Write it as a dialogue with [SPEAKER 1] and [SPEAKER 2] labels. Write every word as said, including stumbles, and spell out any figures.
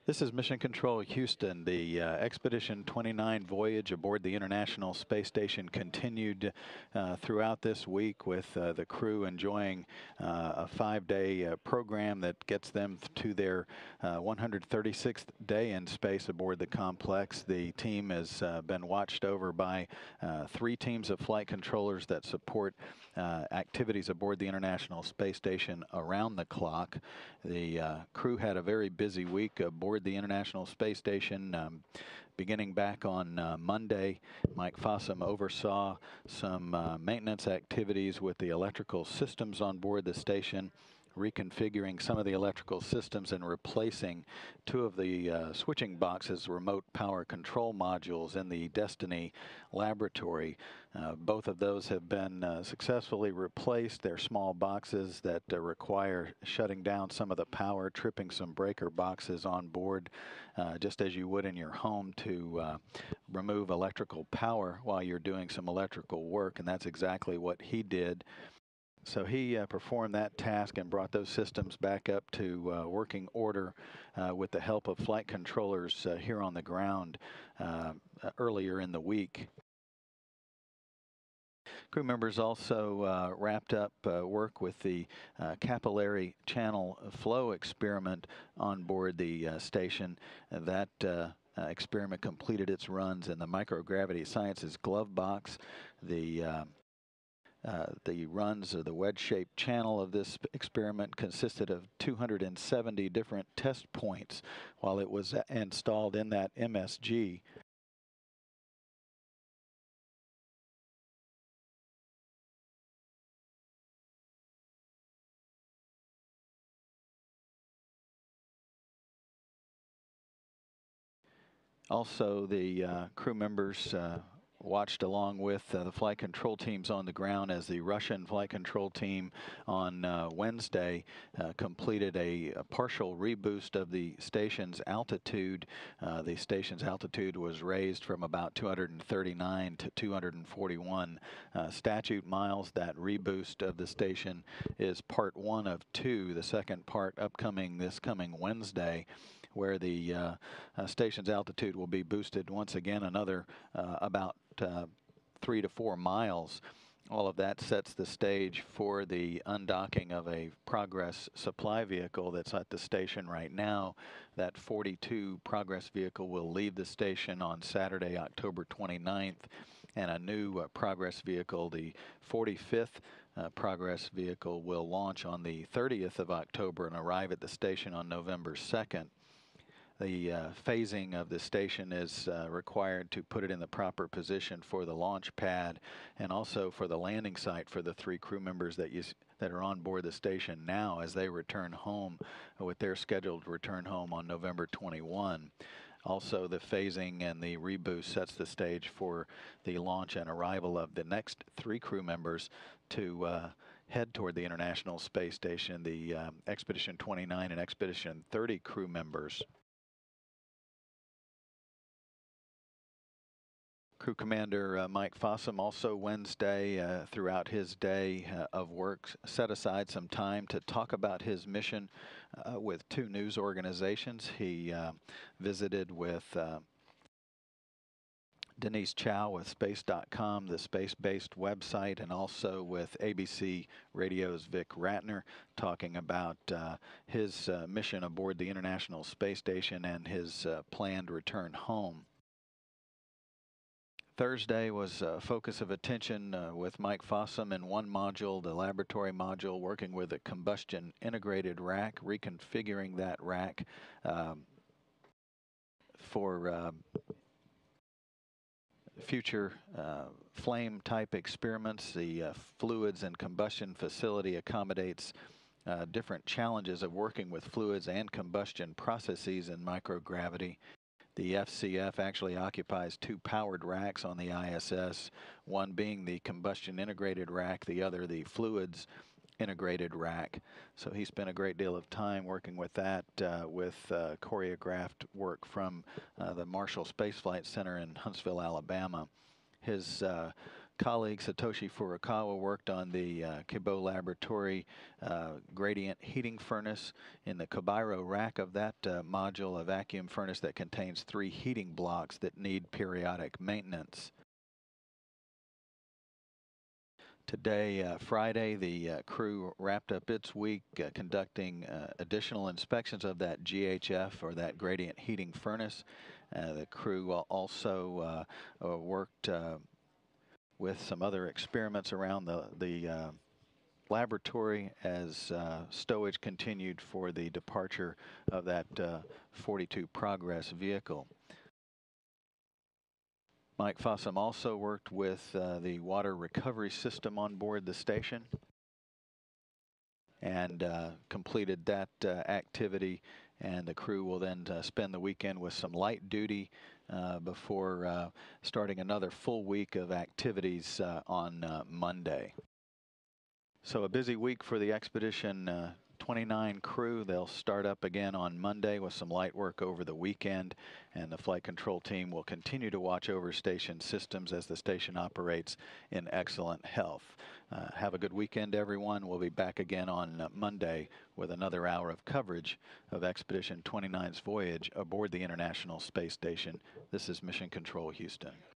[SPEAKER 1] This is Mission Control Houston. The uh, Expedition twenty-nine voyage aboard the International Space Station continued uh, throughout this week with uh, the crew enjoying uh, a five-day uh, program that gets them to their uh, one hundred thirty-sixth day in space aboard the complex. The team has uh, been watched over by uh, three teams of flight controllers that support uh, activities aboard the International Space Station around the clock. The uh, crew had a very busy week aboard the International Space Station. Um, beginning back on uh, Monday, Mike Fossum oversaw some uh, maintenance activities with the electrical systems on board the station, reconfiguring some of the electrical systems and replacing two of the uh, switching boxes, remote power control modules in the Destiny laboratory. Uh, both of those have been uh, successfully replaced. They're small boxes that uh, require shutting down some of the power, tripping some breaker boxes on board, uh, just as you would in your home to uh, remove electrical power while you're doing some electrical work, and that's exactly what he did. So he uh, performed that task and brought those systems back up to uh, working order uh, with the help of flight controllers uh, here on the ground uh, earlier in the week. Crew members also uh, wrapped up uh, work with the uh, capillary channel flow experiment on board the uh, station. That uh, uh, experiment completed its runs in the Microgravity Sciences glove box. The uh, Uh, the runs of the wedge-shaped channel of this experiment consisted of two hundred seventy different test points while it was installed in that M S G. Also, the uh, crew members uh, watched along with uh, the flight control teams on the ground as the Russian flight control team on uh, Wednesday uh, completed a, a partial reboost of the station's altitude. Uh, the station's altitude was raised from about two hundred thirty-nine to two hundred forty-one uh, statute miles. That reboost of the station is part one of two, the second part upcoming this coming Wednesday, where the uh, uh, station's altitude will be boosted once again another uh, about uh, three to four miles. All of that sets the stage for the undocking of a Progress supply vehicle that's at the station right now. That forty-two Progress vehicle will leave the station on Saturday, October twenty-ninth, and a new uh, Progress vehicle, the forty-fifth uh, Progress vehicle, will launch on the thirtieth of October and arrive at the station on November second. The uh, phasing of the station is uh, required to put it in the proper position for the launch pad and also for the landing site for the three crew members that you that are on board the station now as they return home with their scheduled return home on November twenty-first. Also, the phasing and the reboost sets the stage for the launch and arrival of the next three crew members to uh, head toward the International Space Station, the um, Expedition twenty-nine and Expedition thirty crew members. Crew Commander uh, Mike Fossum also Wednesday uh, throughout his day uh, of work set aside some time to talk about his mission uh, with two news organizations. He uh, visited with uh, Denise Chow with space dot com, the space-based website, and also with A B C Radio's Vic Ratner, talking about uh, his uh, mission aboard the International Space Station and his uh, planned return home. Thursday was a focus of attention uh, with Mike Fossum in one module, the laboratory module, working with a combustion integrated rack, reconfiguring that rack um, for uh, future uh, flame type experiments. The uh, fluids and combustion facility accommodates uh, different challenges of working with fluids and combustion processes in microgravity. The F C F actually occupies two powered racks on the I S S, one being the combustion integrated rack, the other the fluids integrated rack. So he spent a great deal of time working with that uh, with uh, choreographed work from uh, the Marshall Space Flight Center in Huntsville, Alabama. His uh, colleague Satoshi Furukawa worked on the uh, Kibo Laboratory uh, gradient heating furnace. In the Kabairo rack of that uh, module, a vacuum furnace that contains three heating blocks that need periodic maintenance. Today, uh, Friday, the uh, crew wrapped up its week uh, conducting uh, additional inspections of that G H F, or that gradient heating furnace. Uh, the crew also uh, uh, worked uh, with some other experiments around the, the uh, laboratory as uh, stowage continued for the departure of that uh, forty-two Progress vehicle. Mike Fossum also worked with uh, the water recovery system on board the station and uh, completed that uh, activity, and the crew will then uh, spend the weekend with some light duty uh, before uh, starting another full week of activities uh, on uh, Monday. So a busy week for the Expedition uh, twenty-nine crew. They'll start up again on Monday with some light work over the weekend, and the flight control team will continue to watch over station systems as the station operates in excellent health. Uh, have a good weekend, everyone. We'll be back again on uh, Monday with another hour of coverage of Expedition twenty-nine's voyage aboard the International Space Station. This is Mission Control Houston.